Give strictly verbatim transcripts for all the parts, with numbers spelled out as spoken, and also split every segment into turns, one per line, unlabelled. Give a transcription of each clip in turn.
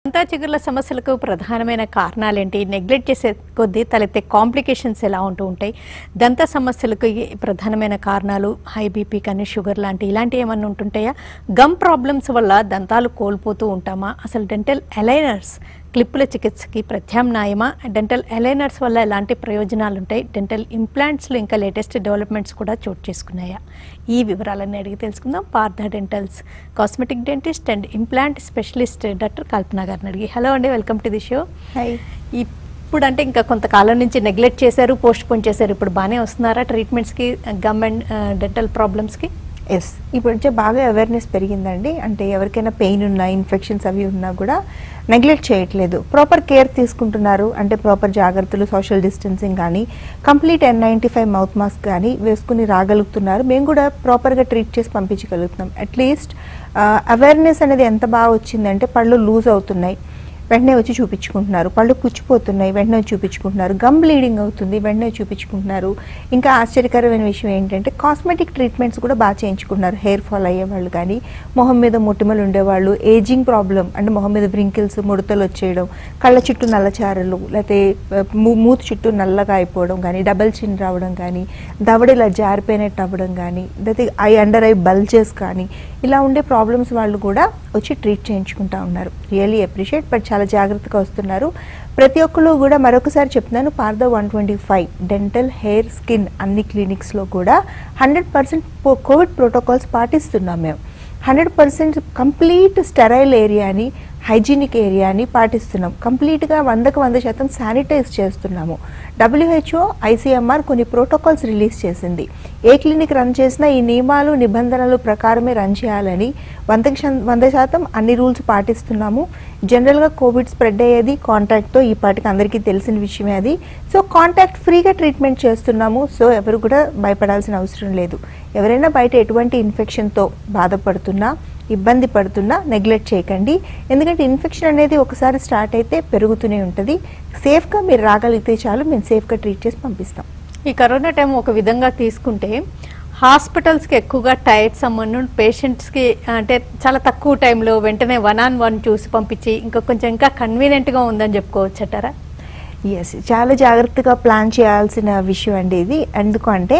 దంతా చిగుర్ల సమస్యలకు ప్రధానమైన కారణాలేంటి, నెగ్లెక్ట్ చేసే కొద్దీ తలెత్తే కాంప్లికేషన్స్ ఎలా ఉంటూ ఉంటాయి, దంత సమస్యలకు ప్రధానమైన కారణాలు హై బీపీ కానీ షుగర్ లాంటి ఇలాంటివి ఏమన్నా ఉంటుంటాయా, గమ్ ప్రాబ్లమ్స్ వల్ల దంతాలు కోల్పోతూ ఉంటామా, అసలు డెంటల్ అలైనర్స్ క్లిప్పుల చికిత్సకి ప్రత్యామ్నాయమా, డెంటల్ అలైనర్స్ వల్ల ఎలాంటి ప్రయోజనాలు ఉంటాయి, డెంటల్ ఇంప్లాంట్స్లో ఇంకా లేటెస్ట్ డెవలప్మెంట్స్ కూడా చోటు చేసుకున్నాయా, ఈ వివరాలన్నీ అడిగి తెలుసుకుందాం Partha dentals cosmetic dentist and implant specialist doctor Kalpana గారిని అడిగి. హలో అండి, welcome to the show.
Hi.
ఇప్పుడు అంటే ఇంకా కొంతకాలం నుంచి నెగ్లెక్ట్ చేశారు, పోస్ట్ పోన్ చేశారు, ఇప్పుడు బాగానే వస్తున్నారా ట్రీట్మెంట్స్కి, గమ్ అండ్ డెంటల్ ప్రాబ్లమ్స్కి?
ఎస్, ఇప్పుడు వచ్చే బాగా అవేర్నెస్ పెరిగిందండి. అంటే ఎవరికైనా పెయిన్ ఉన్నా, ఇన్ఫెక్షన్స్ అవి ఉన్నా కూడా నెగ్లెక్ట్ చేయట్లేదు, ప్రాపర్ కేర్ తీసుకుంటున్నారు. అంటే ప్రాపర్ జాగ్రత్తలు, సోషల్ డిస్టెన్సింగ్ కానీ, complete N ninety five mouth mask కానీ వేసుకుని రాగలుగుతున్నారు. మేము కూడా ప్రాపర్గా ట్రీట్ చేసి పంపించగలుగుతున్నాం. అట్లీస్ట్ అవేర్నెస్ అనేది ఎంత బాగా వచ్చిందంటే, పళ్ళు లూజ్ అవుతున్నాయి, వెంటనే వచ్చి చూపించుకుంటున్నారు, పళ్ళు పుచ్చిపోతున్నాయి, వెంటనే వచ్చి చూపించుకుంటున్నారు, గమ్ బ్లీడింగ్ అవుతుంది, వెంటనే చూపించుకుంటున్నారు. ఇంకా ఆశ్చర్యకరమైన విషయం ఏంటంటే కాస్మెటిక్ ట్రీట్మెంట్స్ కూడా బాగా చేయించుకుంటున్నారు. హెయిర్ ఫాల్ అయ్యేవాళ్ళు కానీ, మొహం మీద మొటిమలు ఉండేవాళ్ళు, ఏజింగ్ ప్రాబ్లం అంటే మొహం మీద వ్రింకిల్స్, ముడతలు వచ్చేయడం, కళ్ళ చుట్టూ నల్లచారలు, లేకపోతే మూతి చుట్టూ నల్లగా అయిపోవడం కానీ, డబల్ చిన్ రావడం కానీ, దవడలా జారిపోయినట్టు అవ్వడం కానీ, లేకపోతే ఐ అండర్ ఐ బల్జెస్ కానీ, ఇలా ఉండే ప్రాబ్లమ్స్ వాళ్ళు కూడా వచ్చి ట్రీట్ చేయించుకుంటూ ఉన్నారు. Really appreciate. బట్ చాలా జాగ్రత్తగా వస్తున్నారు ప్రతి ఒక్కరు కూడా. మరొకసారి చెప్తున్నాను, Partha one twenty five dental, hair, skin అన్ని క్లినిక్స్లో కూడా హండ్రెడ్ పర్సెంట్ కోవిడ్ ప్రోటోకాల్స్ పాటిస్తున్నాం. మేము హండ్రెడ్ పర్సెంట్ కంప్లీట్ స్టెరైల్ ఏరియాని, హైజీనిక్ ఏరియాని పాటిస్తున్నాం. కంప్లీట్గా వందకు వంద శాతం శానిటైజ్ చేస్తున్నాము. డబ్ల్యూహెచ్ఓ, ఐసీఎంఆర్ కొన్ని ప్రోటోకాల్స్ రిలీజ్ చేసింది. ఏ క్లినిక్ రన్ చేసినా ఈ నియమాలు, నిబంధనలు ప్రకారమే రన్ చేయాలని వందకి వంద శాతం అన్ని రూల్స్ పాటిస్తున్నాము. జనరల్గా కోవిడ్ స్ప్రెడ్ అయ్యేది కాంటాక్ట్తో, ఈ పాటికి అందరికీ తెలిసిన విషయమే అది. సో కాంటాక్ట్ ఫ్రీగా ట్రీట్మెంట్ చేస్తున్నాము. సో ఎవరు కూడా భయపడాల్సిన అవసరం లేదు. ఎవరైనా బయట ఎటువంటి ఇన్ఫెక్షన్తో బాధపడుతున్నా, ఇబ్బంది పడుతున్నా నెగ్లెక్ట్ చేయకండి. ఎందుకంటే ఇన్ఫెక్షన్ అనేది ఒకసారి స్టార్ట్ అయితే పెరుగుతూనే ఉంటుంది. సేఫ్గా మీరు రాగలిగితే చాలు, మేము సేఫ్గా ట్రీట్ చేసి పంపిస్తాం.
ఈ కరోనా టైం ఒక విధంగా తీసుకుంటే హాస్పిటల్స్కి ఎక్కువగా టైట్ సంబంధం, పేషెంట్స్కి అంటే చాలా తక్కువ టైంలో వెంటనే వన్ ఆన్ వన్ చూసి పంపించి ఇంకా కొంచెం ఇంకా కన్వీనియంట్గా ఉందని చెప్పుకోవచ్చటారా?
ఎస్, చాలా జాగ్రత్తగా ప్లాన్ చేయాల్సిన విషయం అండి ఇది. ఎందుకంటే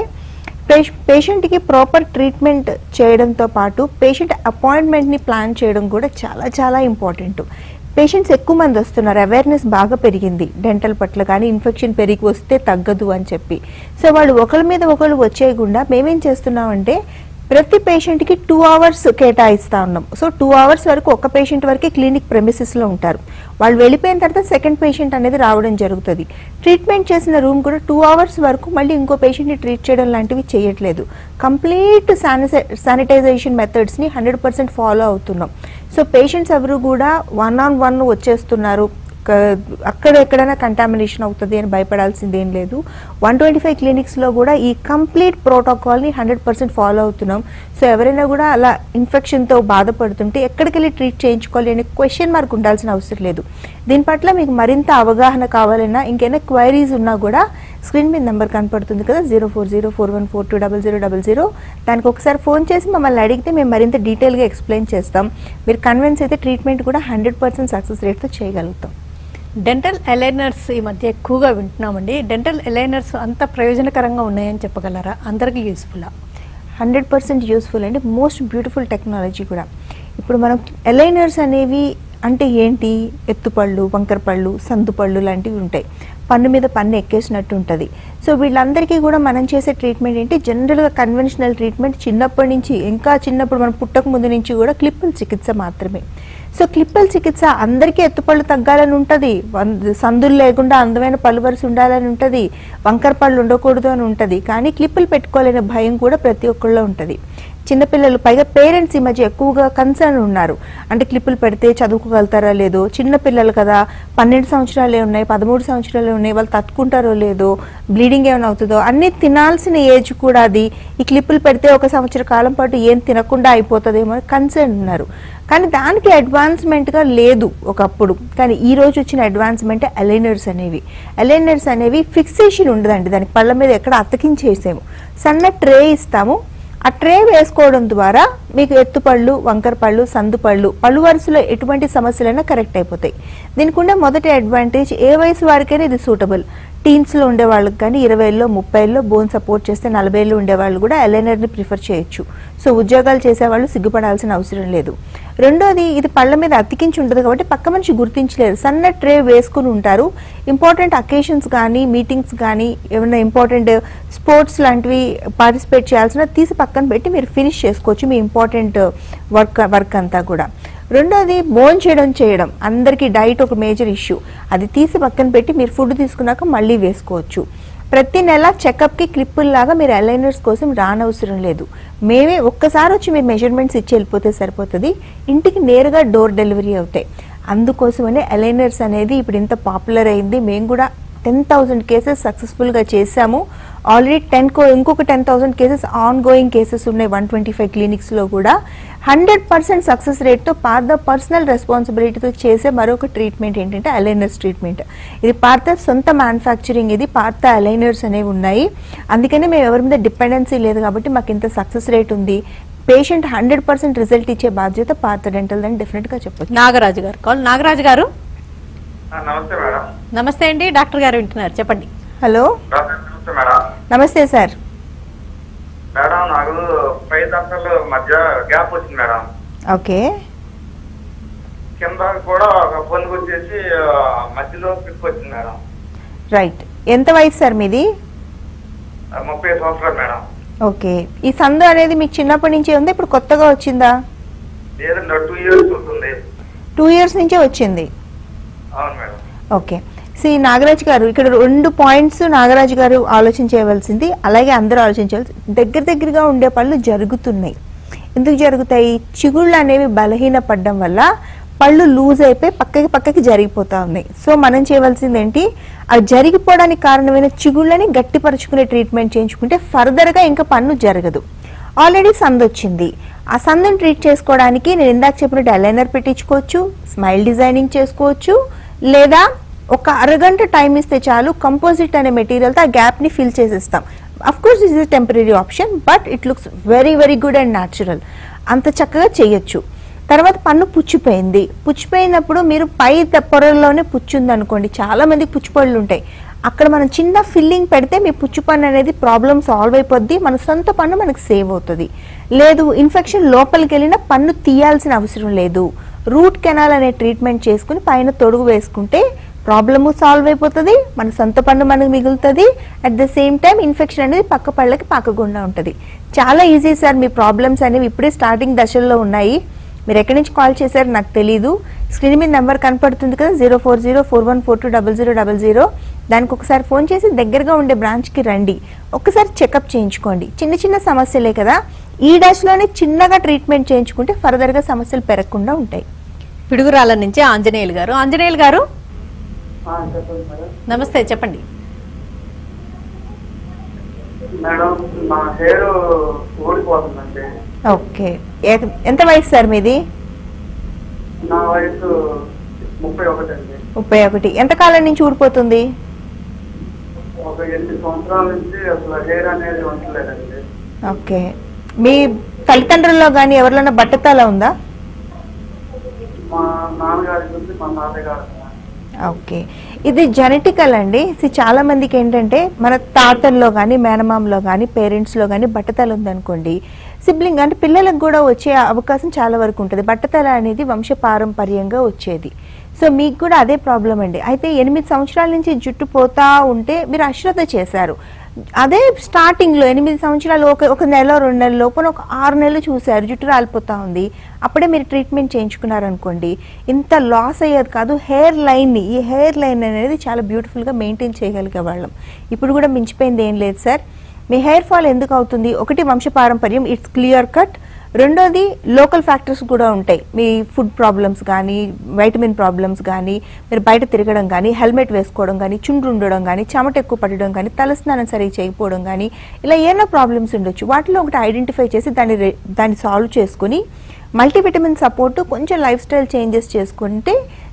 పేషెంట్కి ప్రాపర్ ట్రీట్మెంట్ చేయడంతో పాటు పేషెంట్ అపాయింట్మెంట్ని ప్లాన్ చేయడం కూడా చాలా చాలా ఇంపార్టెంట్. పేషెంట్స్ ఎక్కువ మంది వస్తున్నారు, అవేర్నెస్ బాగా పెరిగింది డెంటల్ పట్ల, కానీ ఇన్ఫెక్షన్ పెరిగి వస్తే తగ్గదు అని చెప్పి. సో వాళ్ళు ఒకరి మీద ఒకరు వచ్చేయకుండా మేమేం చేస్తున్నామంటే ప్రతి పేషెంట్కి టూ అవర్స్ కేటాయిస్తూ ఉన్నాం. సో టూ అవర్స్ వరకు ఒక పేషెంట్ వరకే క్లినిక్ ప్రెమిసెస్లో ఉంటారు. వాళ్ళు వెళ్ళిపోయిన తర్వాత సెకండ్ పేషెంట్ అనేది రావడం జరుగుతుంది. ట్రీట్మెంట్ చేసిన రూమ్ కూడా టూ అవర్స్ వరకు మళ్ళీ ఇంకో పేషెంట్ని ట్రీట్ చేయడం లాంటివి చేయట్లేదు. కంప్లీట్ శానిటై శానిటైజేషన్ మెథడ్స్ని హండ్రెడ్ పర్సెంట్ ఫాలో అవుతున్నాం. సో పేషెంట్స్ ఎవరు కూడా వన్ ఆన్ వన్ వచ్చేస్తున్నారు, అక్కడ ఎక్కడైనా కంటామినేషన్ అవుతుంది అని భయపడాల్సింది ఏం లేదు. వన్ ట్వంటీ ఫైవ్ క్లినిక్స్లో కూడా ఈ కంప్లీట్ ప్రోటోకాల్ని హండ్రెడ్ పర్సెంట్ ఫాలో అవుతున్నాం. సో ఎవరైనా కూడా అలా ఇన్ఫెక్షన్తో బాధపడుతుంటే ఎక్కడికి వెళ్ళి ట్రీట్ చేయించుకోవాలి అనే క్వశ్చన్ మార్క్ ఉండాల్సిన అవసరం లేదు. దీని పట్ల మీకు మరింత అవగాహన కావాలన్నా, ఇంకైనా క్వైరీస్ ఉన్నా కూడా స్క్రీన్ మీద నెంబర్ కనపడుతుంది కదా, zero four zero four one four two double zero double zero దానికి ఒకసారి ఫోన్ చేసి మమ్మల్ని అడిగితే మేము మరింత డీటెయిల్గా ఎక్స్ప్లెయిన్ చేస్తాం. మీరు కన్విన్స్ అయితే ట్రీట్మెంట్ కూడా హండ్రెడ్ పర్సెంట్ సక్సెస్ రేట్తో చేయగలుగుతాం.
డెంటల్ అలైనర్స్ ఈ మధ్య ఎక్కువగా వింటున్నామండి. డెంటల్ అలైనర్స్ అంత ప్రయోజనకరంగా ఉన్నాయని చెప్పగలరా? అందరికీ యూస్ఫుల్లా?
హండ్రెడ్ పర్సెంట్ యూస్ఫుల్ అండి. మోస్ట్ బ్యూటిఫుల్ టెక్నాలజీ కూడా. ఇప్పుడు మనం అలైనర్స్ అనేవి అంటే ఏంటి, ఎత్తుపళ్ళు, వంకరపళ్ళు, సందుపళ్ళు లాంటివి ఉంటాయి. పన్ను మీద పన్ను ఎక్కేసినట్టు ఉంటుంది. సో వీళ్ళందరికీ కూడా మనం చేసే ట్రీట్మెంట్ ఏంటి, జనరల్గా కన్వెన్షనల్ ట్రీట్మెంట్ చిన్నప్పటి నుంచి, ఇంకా చిన్నప్పుడు మనం పుట్టక ముందు నుంచి కూడా క్లిప్పుల చికిత్స మాత్రమే. సో క్లిప్పుల చికిత్స అందరికీ ఎత్తుపళ్ళు తగ్గాలని ఉంటుంది, సందులు లేకుండా అందమైన పళ్ళు వరుస ఉండాలని ఉంటుంది, వంకర పళ్ళు ఉండకూడదు అని ఉంటుంది. కానీ క్లిప్పులు పెట్టుకోలేని భయం కూడా ప్రతి ఒక్కళ్ళలో ఉంటుంది. చిన్నపిల్లలు, పైగా పేరెంట్స్ ఈ మధ్య ఎక్కువగా కన్సర్న్ ఉన్నారు. అంటే క్లిప్పులు పెడితే చదువుకోగలుగుతారో లేదో, చిన్నపిల్లలు కదా, పన్నెండు సంవత్సరాలే ఉన్నాయి, పదమూడు సంవత్సరాలే ఉన్నాయి, వాళ్ళు తట్టుకుంటారో లేదో, బ్లీడింగ్ ఏమైనా అవుతుందో, అన్నీ తినాల్సిన ఏజ్ కూడా అది. ఈ క్లిప్పులు పెడితే ఒక సంవత్సర కాలం పాటు ఏం తినకుండా అయిపోతుందేమో అని కన్సర్న్ ఉన్నారు. కానీ దానికి అడ్వాన్స్మెంట్గా లేదు ఒకప్పుడు. కానీ ఈ రోజు వచ్చిన అడ్వాన్స్మెంట్ అలైనర్స్ అనేవి. అలైనర్స్ అనేవి ఫిక్సేషన్ ఉండదండి, దానికి పళ్ళ మీద ఎక్కడ అతకించేసాము. సన్న ట్రే ఇస్తాము, ఆ ట్రే వేసుకోవడం ద్వారా మీకు ఎత్తుపళ్ళు, వంకర పళ్ళు, సందు పళ్ళు, పళ్ళు వరుసలో ఎటువంటి సమస్యలైనా కరెక్ట్ అయిపోతాయి. దీనికి ఉండే మొదటి అడ్వాంటేజ్ ఏ వయసు వారికైనా ఇది సూటబుల్. టీన్స్లో ఉండే వాళ్ళకి కానీ ఇరవైలో ముప్పైలో బోన్ సపోర్ట్ చేస్తే నలభైలో ఉండే వాళ్ళు కూడా ఎలైనర్ని ప్రిఫర్ చేయొచ్చు. సో ఉద్యోగాలు చేసేవాళ్ళు సిగ్గుపడాల్సిన అవసరం లేదు. రెండోది, ఇది పళ్ళ మీద అతికించి ఉంటుంది కాబట్టి పక్క మనిషి గుర్తించలేరు. సన్న ట్రే వేసుకుని ఉంటారు. ఇంపార్టెంట్ అకేషన్స్ కానీ మీటింగ్స్ కానీ ఏమైనా ఇంపార్టెంట్ స్పోర్ట్స్ లాంటివి పార్టిసిపేట్ చేయాల్సిన తీసి పక్కన పెట్టి మీరు ఫినిష్ చేసుకోవచ్చు మీ ఇంపార్టెంట్ వర్క్ వర్క్ అంతా కూడా. రెండోది, బోన్ చేయడం చేయడం అందరికీ డైట్ ఒక మేజర్ ఇష్యూ. అది తీసి పక్కన పెట్టి మీరు ఫుడ్ తీసుకున్నాక మళ్ళీ వేసుకోవచ్చు. ప్రతి నెల చెకప్కి క్లిప్పుల్లాగా మీరు అలైనర్స్ కోసం రానవసరం లేదు. మేమే ఒక్కసారి వచ్చి మీరు మెజర్మెంట్స్ ఇచ్చి వెళ్ళిపోతే సరిపోతుంది. ఇంటికి నేరుగా డోర్ డెలివరీ అవుతాయి. అందుకోసమనే అలైనర్స్ అనేది ఇప్పుడు ఇంత పాపులర్ అయింది. మేము కూడా టెన్ థౌజండ్ కేసెస్ సక్సెస్ఫుల్గా చేశాము. ఆల్రెడీ టెన్ కో ఇంకొక ten thousand cases ongoing cases ఉన్నాయి వన్ ట్వంటీ ఫైవ్ క్లినిక్స్లో కూడా. హండ్రెడ్ పర్సెంట్ సక్సెస్ రేట్తో పార్థ పర్సనల్ రెస్పాన్సిబిలిటీతో చేసే మరొక ట్రీట్మెంట్ ఏంటంటే అలైనర్స్ ట్రీట్మెంట్. ఇది పార్థ సొంత మ్యానుఫ్యాక్చరింగ్, ఇది పార్థ అలైనర్స్ అనేవి ఉన్నాయి. అందుకని మేము ఎవరి మీద డిపెండెన్సీ లేదు కాబట్టి మాకు ఇంత సక్సెస్ రేట్ ఉంది. పేషెంట్ హండ్రెడ్ పర్సెంట్ రిజల్ట్ ఇచ్చే బాధ్యత పార్థ డెంటల్ అని డెఫినెట్గా చెప్పచ్చు.
నాగరాజు గారు కాల్. నాగరాజు గారు
నమస్తే మేడం.
నమస్తే అండి, డాక్టర్ గారు వింటున్నారు, చెప్పండి.
హలో,
నమస్తే మేడం.
నమస్తే సార్.
మేడం నాకు పై దంతాల మధ్య గ్యాప్ వచ్చింది మేడం.
ఓకే.
కింద కూడా ఒక పొందుకు వచ్చేసి మధ్యలో పిక్ వచ్చింది మేడం.
రైట్. ఎంత వయసు సార్ మీది?
ముప్పై సంవత్సరాలు మేడం.
ఓకే. ఈ సందు అనేది మీకు చిన్నప్పటి నుంచే ఉందా, ఇప్పుడు కొత్తగా వచ్చిందా?
లేదండి, టూ ఇయర్స్ ఉంటుంది.
టూ ఇయర్స్ నుంచే వచ్చింది.
అవును మేడం.
ఓకే. సి నాగరాజ్ గారు, ఇక్కడ రెండు పాయింట్స్ నాగరాజ్ గారు ఆలోచించవలసింది, అలాగే అందరూ ఆలోచించవలసి, దగ్గర దగ్గరగా ఉండే పళ్ళు జరుగుతున్నాయి. ఎందుకు జరుగుతాయి? చిగుళ్ళు అనేవి బలహీనపడడం వల్ల పళ్ళు లూజ్ అయిపోయి పక్కకి పక్కకి జరిగిపోతూ ఉన్నాయి. సో మనం చేయవలసింది ఏంటి, ఆ జరిగిపోవడానికి కారణమైన చిగుళ్ళని గట్టిపరుచుకునే ట్రీట్మెంట్ చేయించుకుంటే ఫర్దర్గా ఇంకా పన్ను జరగదు. ఆల్రెడీ సందు వచ్చింది, ఆ సందుని ట్రీట్ చేసుకోవడానికి నేను ఇందాక చెప్పినట్టు అలైనర్ పెట్టించుకోవచ్చు, స్మైల్ డిజైనింగ్ చేసుకోవచ్చు, లేదా ఒక అరగంట టైం ఇస్తే చాలు కంపోజిట్ అనే మెటీరియల్తో ఆ గ్యాప్ని ఫిల్ చేసేస్తాం. Of course this is temporary option, but it looks very very good and natural. అంత చక్కగా చేయొచ్చు. తర్వాత పన్ను పుచ్చిపోయింది, పుచ్చిపోయినప్పుడు మీరు పై పొరల్లోనే పుచ్చుంది అనుకోండి, చాలా మందికి పుచ్చిపళ్ళు ఉంటాయి, అక్కడ మనం చిన్న ఫిల్లింగ్ పెడితే మీ పుచ్చు పన్ను అనేది ప్రాబ్లమ్ సాల్వ్ అయిపోద్ది, మన సొంత పన్ను మనకు సేవ్ అవుతుంది. లేదు, ఇన్ఫెక్షన్ లోపలికి వెళ్ళినా పన్ను తీయాల్సిన అవసరం లేదు. రూట్ కెనాల్ అనే ట్రీట్మెంట్ చేసుకుని పైన తొడుగు వేసుకుంటే ప్రాబ్లము సాల్వ్ అయిపోతుంది, మన సొంత పన్ను మనకు మిగులుతుంది. At the same time infection అనేది పక్క పళ్ళకి పాకకుండా ఉంటుంది. చాలా ఈజీ సార్. మీ ప్రాబ్లమ్స్ అనేవి ఇప్పుడే స్టార్టింగ్ దశల్లో ఉన్నాయి. మీరు ఎక్కడి నుంచి కాల్ చేశారు నాకు తెలీదు. స్క్రీన్ మీద నెంబర్ కనపడుతుంది కదా, zero four zero four one four two double zero double zero దానికి ఒకసారి ఫోన్ చేసి దగ్గరగా ఉండే బ్రాంచ్కి రండి, ఒక్కసారి చెకప్ చేయించుకోండి. చిన్న చిన్న సమస్యలే కదా, ఈ డాష్లోనే చిన్నగా ట్రీట్మెంట్ చేయించుకుంటే ఫర్దర్గా సమస్యలు పెరగకుండా ఉంటాయి.
పిడుగురాల నుంచి ఆంజనేయులు గారు. ఆంజనేయులు గారు నమస్తే, చెప్పండి.
మేడం నా హెయిర్ ఊడిపోతుందండి.
ఓకే. ఎంత వయసు సార్ మీది?
నా వయసు ముప్పై ఒకటి అండి.
ముప్పై ఒకటి. ఎంతకాలం నుంచి ఊడిపోతుంది?
ఒక ఎనిమిది సంవత్సరాల నుంచి అసలు హెయిర్ అనేది ఉండలేదండి.
ఓకే. మీ తల్లిదండ్రుల్లో కానీ ఎవరిలోనా బట్టతల ఉందా?
మా నాన్నగారి గురించి మా నాన్నగారు.
ఓకే. ఇది జెనెటికల్ అండి. చాలా మందికి ఏంటంటే మన తాతల్లో కానీ మేనమామలో కానీ పేరెంట్స్లో కానీ బట్టతల ఉందనుకోండి, సిబ్లింగ్ అంటే పిల్లలకు కూడా వచ్చే అవకాశం చాలా వరకు ఉంటుంది. బట్టతల అనేది వంశపారంపర్యంగా వచ్చేది. సో మీకు కూడా అదే ప్రాబ్లం అండి. అయితే ఎనిమిది సంవత్సరాల నుంచి జుట్టు పోతా ఉంటే మీరు అశ్రద్ధ చేశారు. అదే స్టార్టింగ్లో ఎనిమిది సంవత్సరాలు ఒక ఒక నెల రెండు నెలల లోపల ఒక ఆరు నెలలు చూశారు జుట్టు రాలిపోతూ ఉంది, అప్పుడే మీరు ట్రీట్మెంట్ చేయించుకున్నారనుకోండి, ఇంత లాస్ అయ్యేది కాదు. హెయిర్ లైన్ని, ఈ హెయిర్ లైన్ అనేది చాలా బ్యూటిఫుల్గా మెయింటైన్ చేయగలిగే వాళ్ళం. ఇప్పుడు కూడా మించిపోయింది ఏం లేదు సార్. మీ హెయిర్ ఫాల్ ఎందుకు అవుతుంది? ఒకటి వంశపారంపర్యం, ఇట్స్ క్లియర్ కట్. రెండోది లోకల్ ఫ్యాక్టర్స్ కూడా ఉంటాయి. మీ ఫుడ్ ప్రాబ్లమ్స్ కానీ, వైటమిన్ ప్రాబ్లమ్స్ కానీ, మీరు బయట తిరగడం కానీ, హెల్మెట్ వేసుకోవడం కానీ, చుండ్రు ఉండడం కానీ, చెమట ఎక్కువ పడడం కానీ, తలస్నానం సరిగ్గా చేయకపోవడం కానీ, ఇలా ఏమైనా ప్రాబ్లమ్స్ ఉండొచ్చు. వాటిలో ఒకటి ఐడెంటిఫై చేసి దాన్ని దాన్ని సాల్వ్ చేసుకుని మల్టీవిటమిన్ సపోర్టు, కొంచెం లైఫ్ స్టైల్ చేంజెస్ చేసుకుంటే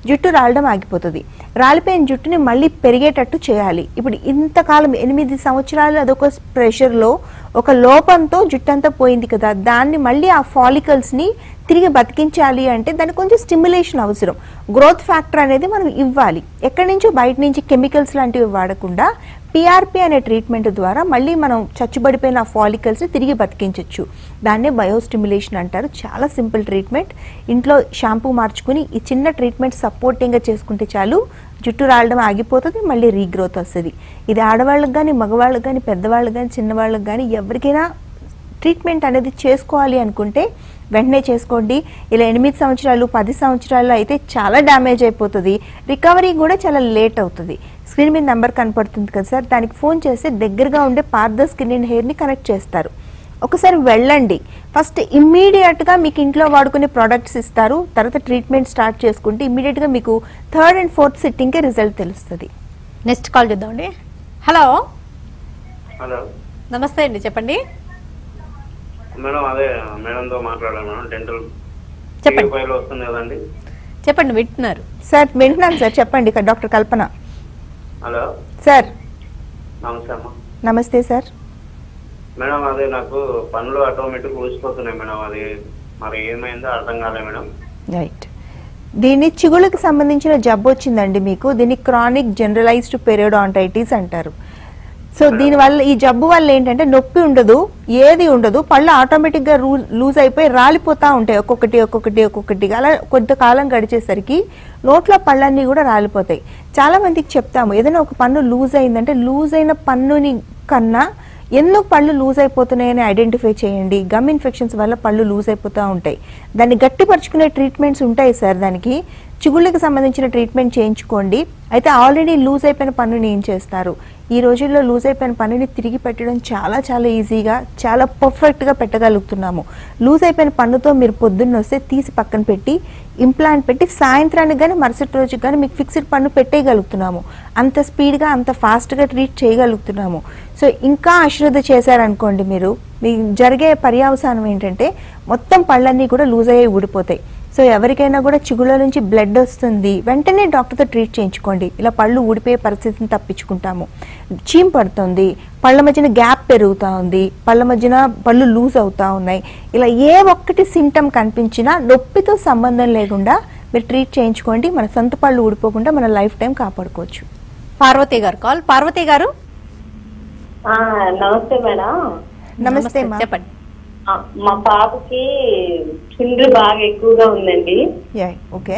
జుట్టు రాలడం ఆగిపోతుంది. రాలిపోయిన జుట్టుని మళ్ళీ పెరిగేటట్టు చేయాలి. ఇప్పుడు ఇంతకాలం ఎనిమిది సంవత్సరాలు అదొక ప్రెషర్లో ఒక లోపంతో జుట్టు అంతా పోయింది కదా, దాన్ని మళ్ళీ ఆ ఫాలికల్స్ని తిరిగి బతికించాలి అంటే దానికి కొంచెం స్టిమ్యులేషన్ అవసరం. గ్రోత్ ఫ్యాక్టర్ అనేది మనం ఇవ్వాలి. ఎక్కడి నుంచో బయట నుంచి కెమికల్స్ లాంటివి వాడకుండా పిఆర్పి అనే ట్రీట్మెంట్ ద్వారా మళ్ళీ మనం చచ్చుబడిపోయిన ఆ ఫాలికల్స్ని తిరిగి బతికించవచ్చు. దాన్నే బయోస్టిమ్యులేషన్ అంటారు. చాలా సింపుల్ ట్రీట్మెంట్. ఇంట్లో షాంపూ మార్చుకుని ఈ చిన్న ట్రీట్మెంట్ సపోర్టింగ్గా చేసుకుంటే చాలు, జుట్టు రాలడం ఆగిపోతుంది, మళ్ళీ రీగ్రోత్ వస్తుంది. ఇది ఆడవాళ్ళకి కానీ మగవాళ్ళకి కానీ పెద్దవాళ్ళకి కానీ చిన్నవాళ్ళకి కానీ ఎవరికైనా ట్రీట్మెంట్ అనేది చేసుకోవాలి అనుకుంటే వెంటనే చేసుకోండి. ఇలా ఎనిమిది సంవత్సరాలు పది సంవత్సరాలు అయితే చాలా డ్యామేజ్ అయిపోతుంది, రికవరీ కూడా చాలా లేట్ అవుతుంది. స్క్రీన్ మీద నెంబర్ కనపడుతుంది కదా సార్, దానికి ఫోన్ చేసి దగ్గరగా ఉండే పార్ద స్కిన్ అండ్ హెయిర్ని కనెక్ట్ చేస్తారు. ఒకసారి వెళ్ళండి. ఫస్ట్ ఇమ్మీడియట్గా మీకు ఇంట్లో వాడుకునే ప్రోడక్ట్స్ ఇస్తారు, తర్వాత ట్రీట్మెంట్ స్టార్ట్ చేసుకుంటే ఇమ్మీడియట్గా మీకు థర్డ్ అండ్ ఫోర్త్ సిట్టింగ్కే రిజల్ట్ తెలుస్తుంది.
నెక్స్ట్ కాల్ చేద్దామండి. హలో
హలో
నమస్తే అండి, చెప్పండి.
మేడం అదే మేడంతో మాట్లాడాను మేడం. డెంటల్
చెప్పండి.
ఫైల్ వస్తుంది కదండి.
చెప్పండి, వింటున్నారు
సార్ వింటున్నాను సార్, చెప్పండి. డాక్టర్ కల్పన.
హలో
సార్
నమస్తే అమ్మా.
నమస్తే సార్.
మేడం అదే నాకు పనులు ఆటోమేటిక్ ఊసిపోతున్నాయి మేడం, అది మరి ఏమైందో అర్థం కాలే మేడం.
రైట్, దీన్ని చిగుళ్ళకి సంబంధించిన జబ్బు వచ్చిందండి మీకు. దీన్ని క్రానిక్ జనరలైజ్డ్ పెరియోడాంటైటిస్ అంటారు. సో దీనివల్ల ఈ జబ్బు వల్ల ఏంటంటే నొప్పి ఉండదు, ఏది ఉండదు, పళ్ళు ఆటోమేటిక్గా రూ లూజ్ అయిపోయి రాలిపోతూ ఉంటాయి ఒక్కొక్కటి ఒక్కొక్కటి ఒక్కొక్కటి. అలా కొంతకాలం గడిచేసరికి నోట్లో పళ్ళన్నీ కూడా రాలిపోతాయి. చాలామందికి చెప్తాము ఏదైనా ఒక పన్ను లూజ్ అయిందంటే లూజ్ అయిన పన్నుని కన్నా ఎందుకు పళ్ళు లూజ్ అయిపోతున్నాయని ఐడెంటిఫై చేయండి. గమ్ ఇన్ఫెక్షన్స్ వల్ల పళ్ళు లూజ్ అయిపోతూ ఉంటాయి. దాన్ని గట్టిపరుచుకునే ట్రీట్మెంట్స్ ఉంటాయి సార్. దానికి చిగుళ్ళకి సంబంధించిన ట్రీట్మెంట్ చేయించుకోండి. అయితే ఆల్రెడీ లూజ్ అయిపోయిన పన్నుని ఏం చేస్తారు? ఈ రోజుల్లో లూజ్ అయిపోయిన పన్నుని తిరిగి పెట్టడం చాలా చాలా ఈజీగా చాలా పర్ఫెక్ట్గా పెట్టగలుగుతున్నాము. లూజ్ అయిపోయిన పన్నుతో మీరు పొద్దున్న వస్తే తీసి పక్కన పెట్టి ఇంప్లాంట్ పెట్టి సాయంత్రానికి కానీ మరుసటి రోజుకి కానీ మీకు ఫిక్స్డ్ పన్ను పెట్టేయగలుగుతున్నాము. అంత స్పీడ్గా అంత ఫాస్ట్గా ట్రీట్ చేయగలుగుతున్నాము. సో ఇంకా అశ్రద్ధ చేశారనుకోండి మీరు, మీకు జరిగే పర్యవసానం ఏంటంటే మొత్తం పళ్ళన్నీ కూడా లూజ్ అయ్యి ఊడిపోతాయి. సో ఎవరికైనా కూడా చిగుళ్ళ నుంచి బ్లడ్ వస్తుంది, వెంటనే డాక్టర్తో ట్రీట్ చేయించుకోండి. ఇలా పళ్ళు ఊడిపోయే పరిస్థితిని తప్పించుకుంటాము. చీమ్ పడుతుంది, పళ్ళ మధ్యన గ్యాప్ పెరుగుతూ ఉంది, పళ్ళ మధ్యన పళ్ళు లూజ్ అవుతూ ఉన్నాయి, ఇలా ఏ ఒక్కటి సిమ్టమ్ కనిపించినా నొప్పితో సంబంధం లేకుండా మీరు ట్రీట్ చేయించుకోండి. మన సొంత పళ్ళు ఊడిపోకుండా మన లైఫ్ టైం కాపాడుకోవచ్చు.
పార్వతి గారు కాల్. పార్వతి గారు
నమస్తే మేడం.
నమస్తే మా.
చెప్పండి.
మా పాపకి చుండ్రు బాగా ఎక్కువగా ఉందండి.
ఓకే,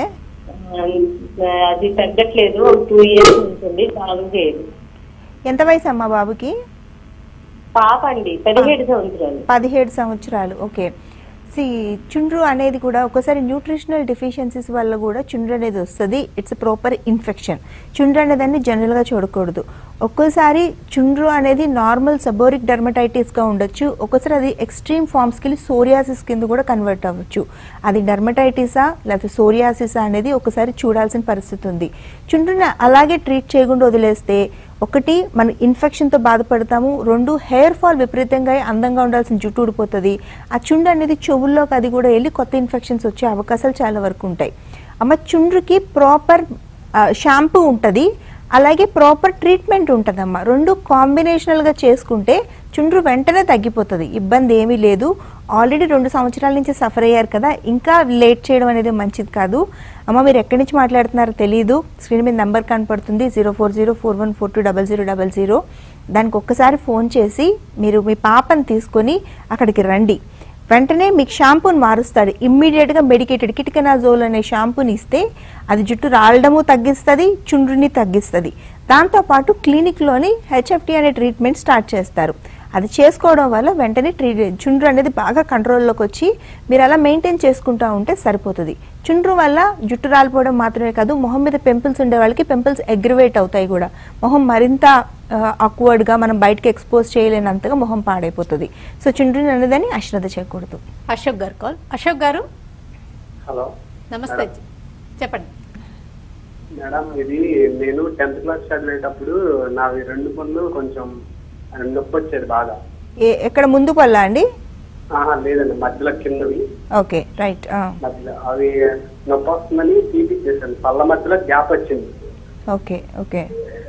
అది తగ్గట్లేదు. ఒక టూ ఇయర్స్ ఉంటుంది, బాగు చేయదు.
ఎంత వయసు అమ్మా బాబుకి?
పాప అండి పదిహేడు సంవత్సరాలు.
పదిహేడు సంవత్సరాలు ఓకే. సి చుండ్రు అనేది కూడా ఒకసారి న్యూట్రిషనల్ డెఫిషియన్సీస్ వల్ల కూడా చుండ్రు అనేది వస్తుంది. It's proper infection. చుండ్రు అనేదాన్ని జనరల్గా చూడకూడదు. ఒక్కోసారి చుండ్రు అనేది నార్మల్ సబోరిక్ డర్మటైటిస్గా ఉండొచ్చు, ఒక్కోసారి అది ఎక్స్ట్రీమ్ ఫార్మ్స్కి వెళ్ళి సోరియాసిస్ కింద కూడా కన్వర్ట్ అవ్వచ్చు. అది డర్మటైటిసా లేకపోతే సోరియాసిసా అనేది ఒకసారి చూడాల్సిన పరిస్థితి ఉంది. చుండ్రుని అలాగే ట్రీట్ చేయకుండా వదిలేస్తే ఒకటి మన ఇన్ఫెక్షన్తో బాధపడతాము, రెండు హెయిర్ ఫాల్ విపరీతంగా అందంగా ఉండాల్సిన జుట్టు ఊడిపోతుంది. ఆ చుండ్రు అనేది చెవుల్లోకి అది కూడా వెళ్ళి కొత్త ఇన్ఫెక్షన్స్ వచ్చే అవకాశాలు చాలా వరకు ఉంటాయి. అమ్మ చుండ్రుకి ప్రాపర్ షాంపూ ఉంటుంది, అలాగే ప్రాపర్ ట్రీట్మెంట్ ఉంటుందమ్మా. రెండు కాంబినేషనల్గా చేసుకుంటే చుండ్రు వెంటనే తగ్గిపోతుంది, ఇబ్బంది ఏమీ లేదు. ఆల్రెడీ రెండు సంవత్సరాల నుంచి సఫర్ అయ్యారు కదా, ఇంకా లేట్ చేయడం అనేది మంచిది కాదు. అమ్మ మీరు ఎక్కడి నుంచి మాట్లాడుతున్నారో తెలియదు, స్క్రీన్ మీద నెంబర్ కనపడుతుంది zero four zero four one four two double zero double zero. దానికి ఒక్కసారి ఫోన్ చేసి మీరు మీ పాపని తీసుకొని అక్కడికి రండి. వెంటనే మీకు షాంపూని మారుస్తాడు. ఇమ్మీడియట్గా మెడికేటెడ్ కిటికనాజోల్ అనే షాంపూని ఇస్తే అది జుట్టు రాలడము తగ్గిస్తుంది, చుండ్రుని తగ్గిస్తుంది. దాంతోపాటు క్లినిక్లోని హెచ్ఎఫ్టీ అనే ట్రీట్మెంట్ స్టార్ట్ చేస్తారు. అది చేసుకోవడం వల్ల వెంటనే ట్రీట్ చుండ్రు అనేది బాగా కంట్రోల్లోకి వచ్చి మీరు అలా మెయింటైన్ చేసుకుంటూ ఉంటే సరిపోతుంది. చుండ్రు వల్ల జుట్టు రాలిపోవడం మాత్రమే కాదు, మొహం మీద పింపుల్స్ ఉండే వాళ్ళకి పింపుల్స్ అగ్రివేట్ అవుతాయి కూడా. మొహం మరింత ఆక్వర్డ్గా మనం బయటకి ఎక్స్పోజ్ చేయలేనంతగా మొహం పాడైపోతుంది. సో చుండ్రు అనేదని అశ్రద్ధ చేయకూడదు.
అశోక్ గారు కాల్. అశోక్ గారు
హలో
నమస్తే, చెప్పండి.
మేడం ఇది నేను టెన్త్ క్లాస్ చదివేటప్పుడు నావి రెండు పనులు కొంచెం నొప్పి వచ్చేది బాగా.
ఏ ఎక్కడ ముందు పళ్ళా అండి?
ఆహా, లేదండి మధ్యలో కిందవి.
Okay right.
మధ్యలో అవి నొప్పి వస్తుందని తీపిచ్చేసాను. పళ్ళ మధ్యలో గ్యాప్ వచ్చింది.
Okay okay.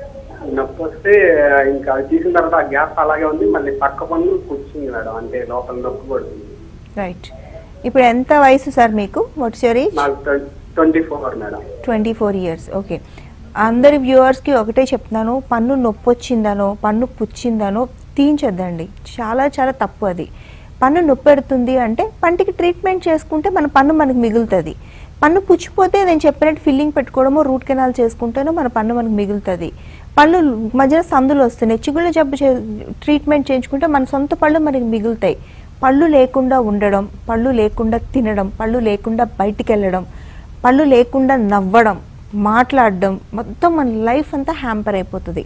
నొప్పి వస్తే ఇంకా అవి తీసిన తర్వాత ఆ గ్యాప్ అలాగే ఉంది. మళ్ళీ పక్క పన్ను కూర్చుంది మేడం, అంటే లోపల నొప్పి పడుతుంది.
రైట్. ఇప్పుడు ఎంత వయసు సార్ మీకు? What's your age?
నాకు twenty four madam.
Twenty four years. Okay. అందరి వ్యూవర్స్కి ఒకటే చెప్తున్నాను, పన్ను నొప్పి వచ్చిందనో పన్ను పుచ్చిందనో తీయించొద్దండి. చాలా చాలా తప్పు అది. పన్ను నొప్పి పెడుతుంది అంటే పంటికి ట్రీట్మెంట్ చేసుకుంటే మన పన్ను మనకు మిగులుతుంది. పన్ను పుచ్చిపోతే నేను చెప్పినట్టు ఫిల్లింగ్ పెట్టుకోవడమో రూట్ కెనాల్ చేసుకుంటేనో మన పన్ను మనకు మిగులుతుంది. పళ్ళు మధ్యన సందులు వస్తున్నాయి, చిగుళ్ళ జబ్బు చే ట్రీట్మెంట్ చేయించుకుంటే మన సొంత పళ్ళు మనకి మిగులుతాయి. పళ్ళు లేకుండా ఉండడం, పళ్ళు లేకుండా తినడం, పళ్ళు లేకుండా బయటికి వెళ్ళడం, పళ్ళు లేకుండా నవ్వడం, మాట్లాడడం, మొత్తం మన లైఫ్ అంతా హ్యాంపర్ అయిపోతుంది.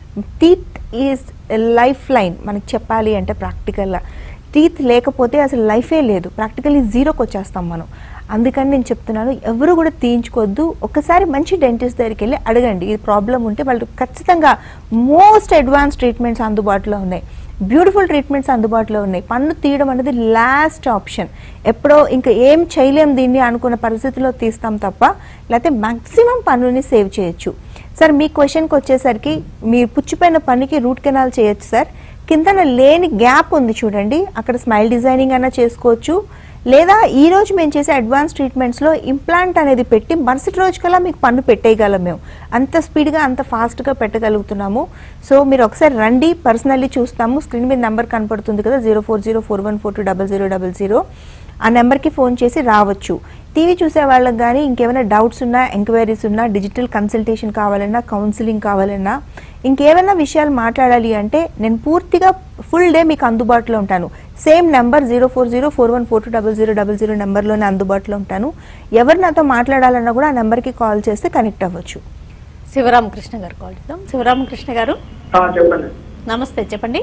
టీత్ ఈజ్ లైఫ్ లైన్ మనకి చెప్పాలి అంటే ప్రాక్టికల్గా. టీత్ లేకపోతే అసలు లైఫే లేదు, ప్రాక్టికల్లీ జీరోకి వచ్చేస్తాం మనం. అందుకని నేను చెప్తున్నాను, ఎవరు కూడా తీయించుకోవద్దు. ఒకసారి మంచి డెంటిస్ట్ దగ్గరికి వెళ్ళి అడగండి, ఇది ప్రాబ్లం ఉంటే వాళ్ళు ఖచ్చితంగా మోస్ట్ అడ్వాన్స్ ట్రీట్మెంట్స్ అందుబాటులో ఉన్నాయి, బ్యూటిఫుల్ ట్రీట్మెంట్స్ అందుబాటులో ఉన్నాయి. పన్ను తీయడం అనేది లాస్ట్ ఆప్షన్. ఎప్పుడో ఇంకా ఏం చేయలేం దీన్ని అనుకున్న పరిస్థితిలో తీస్తాం తప్ప, లేకపోతే మ్యాక్సిమం పన్నుని సేవ్ చేయొచ్చు. సార్ మీ క్వశ్చన్కి వచ్చేసరికి, మీరు పుచ్చిపోయిన పన్నుకి రూట్ కెనాల్ చేయొచ్చు సార్. కిందన లేని గ్యాప్ ఉంది చూడండి, అక్కడ స్మైల్ డిజైనింగ్ అయినా చేసుకోవచ్చు, లేదా ఈ రోజు మేము చేసే అడ్వాన్స్ ట్రీట్మెంట్స్లో ఇంప్లాంట్ అనేది పెట్టి మరుసటి రోజు కల్లా మీకు పన్ను పెట్టేయగలం. మేము అంత స్పీడ్గా అంత ఫాస్ట్గా పెట్టగలుగుతున్నాము. సో మీరు ఒకసారి రండి, పర్సనల్లీ చూస్తాము. స్క్రీన్ మీద నెంబర్ కనపడుతుంది కదా, zero four zero four one four two double zero double zero ఆ నెంబర్కి ఫోన్ చేసి రావచ్చు. టీవీ చూసే వాళ్ళకి కానీ ఇంకేమైనా డౌట్స్ ఉన్నా, ఎంక్వైరీస్ ఉన్నా, డిజిటల్ కన్సల్టేషన్ కావాలన్నా, కౌన్సిలింగ్ కావాలన్నా, ఇంకేమైనా విషయాలు మాట్లాడాలి అంటే నేను పూర్తిగా ఫుల్ డే మీకు అందుబాటులో ఉంటాను. Same number zero four zero four one four two double zero double zero నెంబర్లోనే అందుబాటులో ఉంటాను. ఎవరు నాతో మాట్లాడాలన్నా కూడా ఆ నెంబర్కి కాల్ చేస్తే కనెక్ట్ అవ్వచ్చు.
శివరామకృష్ణ గారు కాల్ చేద్దాం. శివరామకృష్ణ గారు
చెప్పండి.
నమస్తే, చెప్పండి.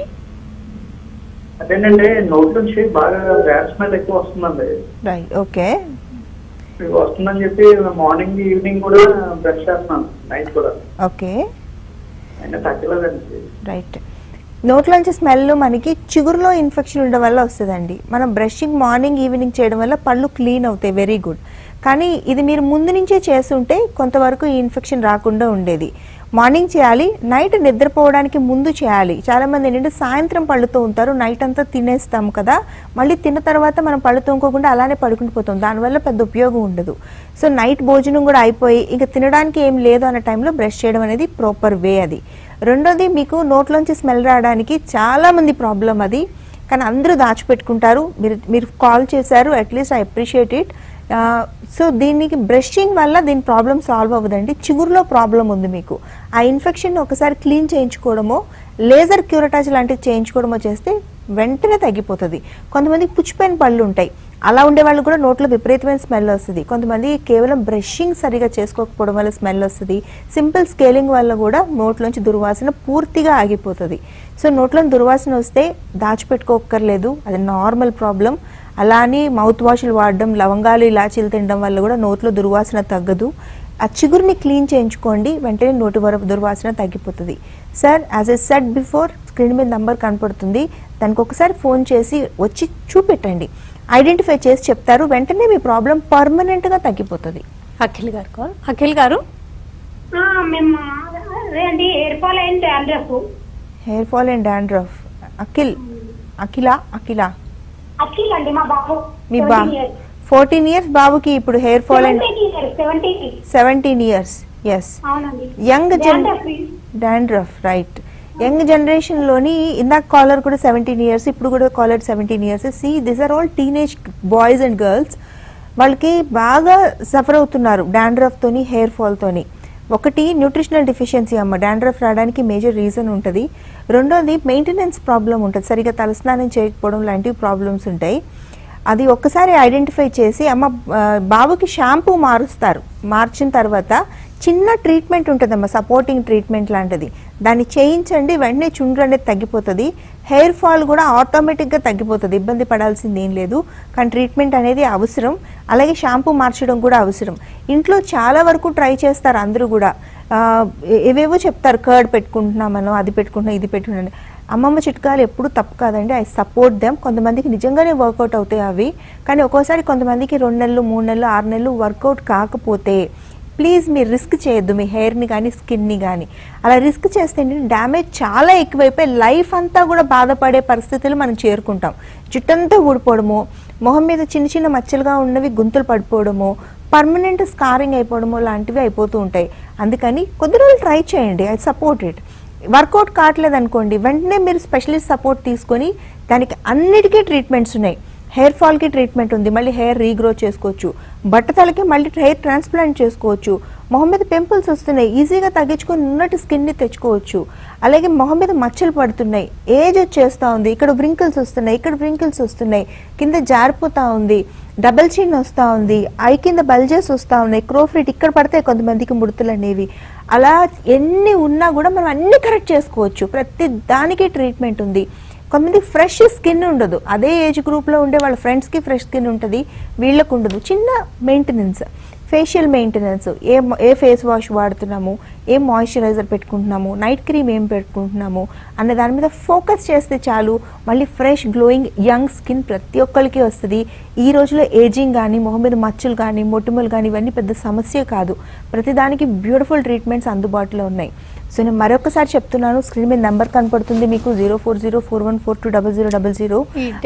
అదేంటంటే నోట్ నుంచి బాగా బ్యాడ్ స్మెల్ ఎక్కువ వస్తుందండి.
రైట్. ఓకే.
వస్తుందని చెప్పి మార్నింగ్ ఈవినింగ్ కూడా బ్రష్ చేస్తున్నాను, నైట్ కూడా.
ఓకే.
అయినా తగ్గలేదండి.
రైట్. నోట్లోంచి స్మెల్ మనకి చిగురులో ఇన్ఫెక్షన్ ఉండడం వల్ల వస్తుందండి. మనం బ్రషింగ్ మార్నింగ్ ఈవినింగ్ చేయడం వల్ల పళ్ళు క్లీన్ అవుతాయి, వెరీ గుడ్. కానీ ఇది మీరు ముందు నుంచే చేస్తుంటే కొంతవరకు ఈ ఇన్ఫెక్షన్ రాకుండా ఉండేది. మార్నింగ్ చేయాలి, నైట్ నిద్రపోవడానికి ముందు చేయాలి. చాలామంది ఏంటంటే సాయంత్రం పళ్ళు తోముతారు, నైట్ అంతా తినేస్తాము కదా, మళ్ళీ తిన్న తర్వాత మనం పళ్ళు తోముకోకుండా అలానే పడుకుని పోతాం, దానివల్ల పెద్ద ఉపయోగం ఉండదు. సో నైట్ భోజనం కూడా అయిపోయి ఇంకా తినడానికి ఏం లేదు అన్న టైంలో బ్రష్ చేయడం అనేది ప్రాపర్ వే అది. రెండోది, మీకు నోట్లోంచి స్మెల్ రావడానికి చాలామంది ప్రాబ్లం అది, కానీ అందరూ దాచిపెట్టుకుంటారు. మీరు మీరు కాల్ చేశారు, at least I appreciate it. So దీనికి బ్రషింగ్ వల్ల దీని ప్రాబ్లం సాల్వ్ అవ్వదండి. చిగురులో ప్రాబ్లం ఉంది మీకు, ఆ ఇన్ఫెక్షన్ ఒకసారి క్లీన్ చేయించుకోవడమో లేజర్ క్యూరటాజ్ లాంటివి చేయించుకోవడమో చేస్తే వెంటనే తగ్గిపోతుంది. కొంతమందికి పుచ్చిపోయిన పళ్ళు ఉంటాయి, అలా ఉండే వాళ్ళు కూడా నోట్లో విపరీతమైన స్మెల్ వస్తుంది. కొంతమంది కేవలం బ్రషింగ్ సరిగా చేసుకోకపోవడం వల్ల స్మెల్ వస్తుంది. సింపుల్ స్కేలింగ్ వల్ల కూడా నోట్లోంచి దుర్వాసన పూర్తిగా ఆగిపోతుంది. సో నోట్లో దుర్వాసన వస్తే దాచిపెట్టుకోక్కర్లేదు, అది నార్మల్ ప్రాబ్లం. అలా అని మౌత్ వాష్లు వాడడం, లవంగాలు ఇలాచీలు తినడం వల్ల కూడా నోట్లో దుర్వాసన తగ్గదు. ఆ చిగురుని క్లీన్ చేయించుకోండి, వెంటనే నోటి వరకు దుర్వాసన తగ్గిపోతుంది. Sir, as I said before, screen మీద నెంబర్ కనపడుతుంది, దానికి ఒకసారి ఫోన్ చేసి వచ్చి చూపెట్టండి, ఐడెంటిఫై చేసి చెప్తారు, వెంటనే మీ ప్రాబ్లం పర్మనెంట్గా తగ్గిపోతుంది.
అఖిల్ గారు కాల్. అఖిల్ గారు,
మేము అండి hair fall and dandruff.
Hair fall and dandruff. Akhil Akhila Akhila
Akhil అండి మా బాబు.
మీ బా ఫోర్టీన్ ఇయర్స్ బాబుకి ఇప్పుడు hair fall and seventeen years. Yes, young dandruff. Right. Young జనరేషన్లోని ఇందాక కాలర్ కూడా సెవెంటీన్ ఇయర్స్, ఇప్పుడు కూడా caller seventeen years. See this are all teenage boys and girls. వాళ్ళకి బాగా సఫర్ అవుతున్నారు డాండ్రఫ్తోని, హెయిర్ ఫాల్తోని. ఒకటి న్యూట్రిషనల్ డిఫిషియన్సీ అమ్మ, డాండ్రఫ్ రావడానికి మేజర్ రీజన్ ఉంటుంది. రెండోది మెయింటెనెన్స్ ప్రాబ్లం ఉంటుంది, సరిగ్గా తలస్నానం చేయకపోవడం లాంటివి ప్రాబ్లమ్స్ ఉంటాయి. అది ఒక్కసారి ఐడెంటిఫై చేసి, అమ్మ బాబుకి షాంపూ మారుస్తారు, మార్చిన తర్వాత చిన్న ట్రీట్మెంట్ ఉంటుందమ్మా, సపోర్టింగ్ ట్రీట్మెంట్ లాంటిది, దాన్ని చేయించండి, వెంటనే చుండ్రు అనేది తగ్గిపోతుంది. హెయిర్ ఫాల్ కూడా ఆటోమేటిక్గా తగ్గిపోతుంది, ఇబ్బంది పడాల్సింది ఏం లేదు. కానీ ట్రీట్మెంట్ అనేది అవసరం, అలాగే షాంపూ మార్చడం కూడా అవసరం. ఇంట్లో చాలా వరకు ట్రై చేస్తారు అందరూ కూడా, ఏవేవో చెప్తారు, కర్డ్ పెట్టుకుంటున్నామనో, అది పెట్టుకుంటున్నాం, ఇది పెట్టుకున్నాను. అమ్మమ్మ చిట్కాలు ఎప్పుడు తప్పు కాదండి, ఐ సపోర్ట్ దెమ్. కొంతమందికి నిజంగానే వర్కౌట్ అవుతాయి అవి, కానీ ఒక్కోసారి కొంతమందికి రెండు నెలలు మూడు నెలలు ఆరు నెలలు వర్కౌట్ కాకపోతే ప్లీజ్ మీరు రిస్క్ చేయొద్దు మీ హెయిర్ని కానీ స్కిన్ని కానీ. అలా రిస్క్ చేస్తే డ్యామేజ్ చాలా ఎక్కువైపోయి లైఫ్ అంతా కూడా బాధపడే పరిస్థితులు మనం చేరుకుంటాం. జుట్టంతా ఊడిపోవడము, మొహం మీద చిన్న చిన్న మచ్చలుగా ఉన్నవి గుంతలు పడిపోవడము, పర్మనెంట్ స్కారింగ్ అయిపోవడము లాంటివి అయిపోతూ ఉంటాయి. అందుకని కొద్ది రోజులు ట్రై చేయండి, ఐ సపోర్ట్ ఇట్. వర్కౌట్ కావట్లేదు అనుకోండి, వెంటనే మీరు స్పెషలిస్ట్ సపోర్ట్ తీసుకొని దానికి అన్నిటికీ ట్రీట్మెంట్స్ ఉన్నాయి. హెయిర్ ఫాల్కి ట్రీట్మెంట్ ఉంది, మళ్ళీ హెయిర్ రీగ్రో చేసుకోవచ్చు. బట్టతలకి మళ్ళీ హెయిర్ ట్రాన్స్ప్లాంట్ చేసుకోవచ్చు. మొహం మీద పింపుల్స్ వస్తున్నాయి, ఈజీగా తగ్గించుకొని ఉన్నట్టు స్కిన్ని తెచ్చుకోవచ్చు. అలాగే మొహం మీద మచ్చలు పడుతున్నాయి, ఏజ్ వచ్చేస్తూ ఉంది, ఇక్కడ వ్రింకిల్స్ వస్తున్నాయి, ఇక్కడ వ్రింకిల్స్ వస్తున్నాయి, కింద జారిపోతూ ఉంది, డబల్ చిన్ వస్తూ ఉంది, ఐ కింద బల్జెస్ వస్తూ ఉన్నాయి, క్రోఫ్రిట్ ఇక్కడ పడితే కొంతమందికి ముడతలు అనేవి. అలా ఎన్ని ఉన్నా కూడా మనం అన్ని కరెక్ట్ చేసుకోవచ్చు. ప్రతి దానికి ట్రీట్మెంట్ ఉంది. కొంతమంది ఫ్రెష్ స్కిన్ ఉండదు, అదే ఏజ్ గ్రూప్లో ఉండే వాళ్ళ ఫ్రెండ్స్కి ఫ్రెష్ స్కిన్ ఉంటుంది, వీళ్ళకు ఉండదు. చిన్న మెయింటెనెన్స్, ఫేషియల్ మెయింటెనెన్స్, ఏ ఏ ఫేస్ వాష్ వాడుతున్నాము, ఏం మాయిశ్చరైజర్ పెట్టుకుంటున్నాము, నైట్ క్రీమ్ ఏం పెట్టుకుంటున్నాము అన్న దాని మీద ఫోకస్ చేస్తే చాలు, మళ్ళీ ఫ్రెష్ గ్లోయింగ్ యంగ్ స్కిన్ ప్రతి ఒక్కరికి వస్తుంది. ఈ రోజులో ఏజింగ్ కానీ మొహం మీద మచ్చలు కానీ మొటిమలు కానీ ఇవన్నీ పెద్ద సమస్య కాదు. ప్రతిదానికి బ్యూటిఫుల్ ట్రీట్మెంట్స్ అందుబాటులో ఉన్నాయి. సో నేను మరొకసారి చెప్తున్నాను, స్క్రీన్ మీద నెంబర్ కనపడుతుంది మీకు, zero four zero four one four two double zero double zero.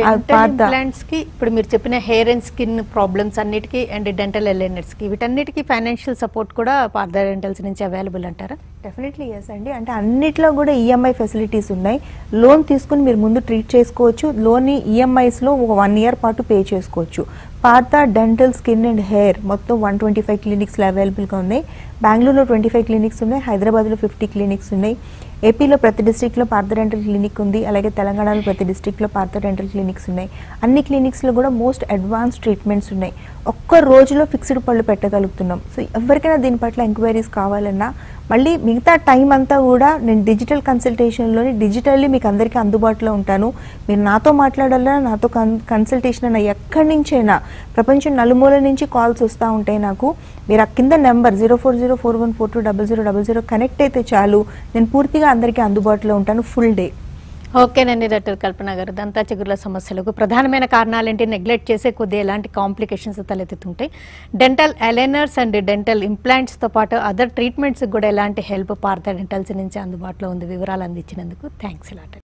కి ఇప్పుడు మీరు చెప్పిన హెయిర్ అండ్ స్కిన్ ప్రాబ్లమ్స్ అన్నిటికీ అండ్ డెంటల్ ఎలైనర్స్కి వీటన్నిటికీ ఫైనాన్షియల్ సపోర్ట్ కూడా పార్థ డెంటల్స్ నుంచి అవైలబుల్ అంటారా?
డెఫినెట్లీ ఎస్ అండి. అంటే అన్నిట్లో కూడా ఈఎంఐ ఫెసిలిటీస్ ఉన్నాయి. లోన్ తీసుకుని మీరు ముందు ట్రీట్ చేసుకోవచ్చు, లోన్ ఈఎంఐస్లో ఒక వన్ ఇయర్ పాటు పే చేసుకోవచ్చు. Partha dental skin and hair మొత్తం వన్ ట్వంటీ ఫైవ్ క్లినిక్స్లో అవైలబుల్గా ఉన్నాయి. బెంగళూరులో ట్వంటీ ఫైవ్ క్లినిక్స్ ఉన్నాయి, హైదరాబాద్లో ఫిఫ్టీ క్లినిక్స్ ఉన్నాయి, ఏపీలో ప్రతి డిస్ట్రిక్ట్లో పార్థ డెంటల్ క్లినిక్ ఉంది, అలాగే తెలంగాణలో ప్రతి డిస్ట్రిక్ట్లో పార్థ డెంటల్ క్లినిక్స్ ఉన్నాయి. అన్ని క్లినిక్స్లో కూడా మోస్ట్ అడ్వాన్స్ ట్రీట్మెంట్స్ ఉన్నాయి. ఒక్క రోజులో ఫిక్స్డ్ పళ్ళు పెట్టగలుగుతున్నాం. సో ఎవరికైనా దీని పట్ల ఎంక్వైరీస్ కావాలన్నా మళ్ళీ మిగతా టైం అంతా కూడా నేను డిజిటల్ కన్సల్టేషన్లోని డిజిటల్లీ మీకు అందరికీ అందుబాటులో ఉంటాను. మీరు నాతో మాట్లాడాలన్నా, నాతో కన్ కన్సల్టేషన్ అయినా ఎక్కడి నుంచైనా ప్రపంచం నలుమూల నుంచి కాల్స్ వస్తూ ఉంటాయి నాకు. మీరు ఆ కింద number zero four zero four one four two double zero double zero connect అయితే చాలు, నేను పూర్తిగా అందరికీ అందుబాటులో ఉంటాను ఫుల్ డే.
ఓకేనండి డాక్టర్ కల్పన గారు, దంతా చిగుర్ల సమస్యలకు ప్రధానమైన కారణాలేంటి, నెగ్లెక్ట్ చేసే కొద్ది ఎలాంటి కాంప్లికేషన్స్ తలెత్తుతుంటాయి, డెంటల్ అలైనర్స్ అండ్ డెంటల్ ఇంప్లాంట్స్తో పాటు అదర్ ట్రీట్మెంట్స్ కూడా ఎలాంటి హెల్ప్ పార్థ డెంటల్స్ నుంచి అందుబాటులో ఉంది, వివరాలు అందించినందుకు థ్యాంక్స్ లాట్.